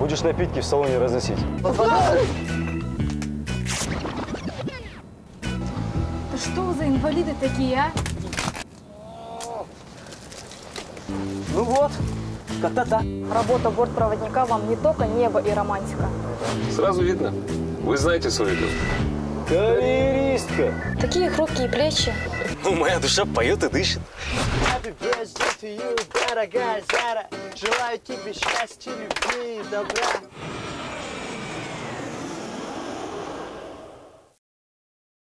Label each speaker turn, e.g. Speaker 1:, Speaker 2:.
Speaker 1: будешь напитки в салоне разносить.
Speaker 2: Да что вы за инвалиды такие, а?
Speaker 1: Ну вот, как-то.
Speaker 2: Работа бортпроводника вам не только небо и романтика.
Speaker 3: Сразу видно. Вы знаете свою игру.
Speaker 1: Карьеристка.
Speaker 2: Такие хрупкие плечи.
Speaker 1: Ну, моя душа поет и дышит.
Speaker 4: Дорогая Зара, желаю тебе счастья, любви и добра.